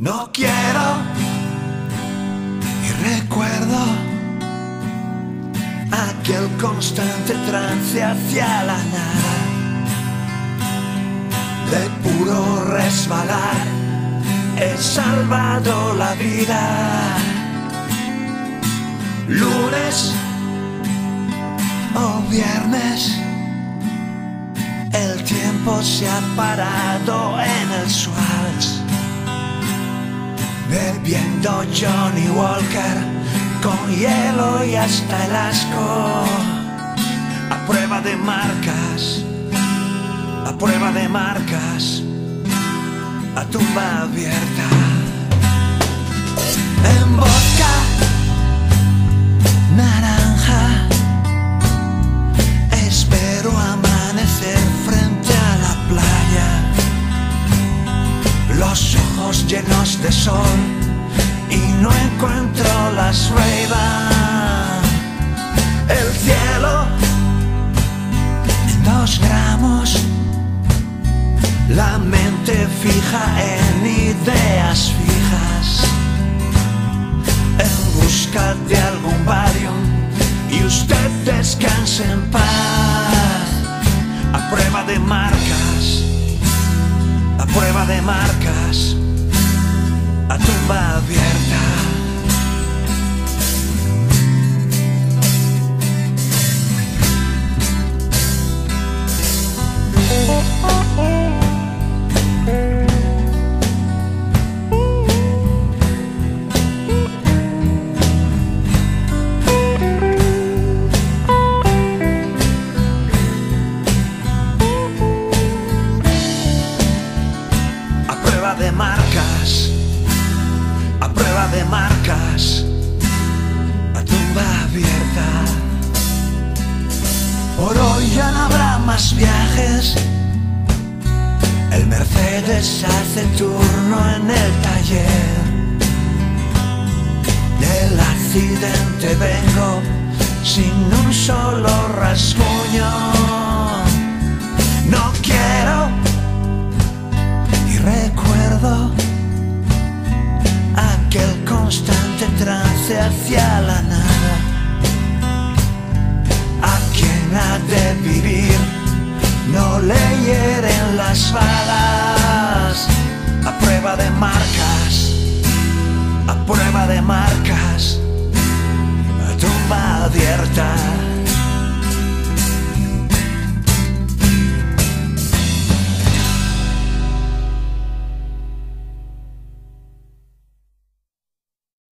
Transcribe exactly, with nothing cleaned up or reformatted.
No quiero y recuerdo aquel constante trance hacia la nada, de puro resbalar he salvado la vida. Lunes o viernes, el tiempo se ha parado en el Schwarz, bebiendo Johnny Walker con hielo y hasta el asco, a prueba de marcas, a prueba de marcas, a tumba abierta. En vodka, naranja, espero amanecer frente a la playa, los ojos llenos de sol y no encuentro las Ray-Ban. El cielo en dos gramos, la mente fija en ideas fijas, en busca de algún barrio y usted descanse en paz, a prueba de marcas, a prueba de marcas, a tumba abierta. De marcas, a prueba de marcas, a tumba abierta. Por hoy ya no habrá más viajes, el Mercedes hace turno en el taller. Del accidente vengo sin un solo rasguño. No quiero y recuerdo aquel constante trance hacia la nada. A quien ha de vivir no le hieren las balas, a prueba de marcas, a prueba de marcas, a tumba abierta.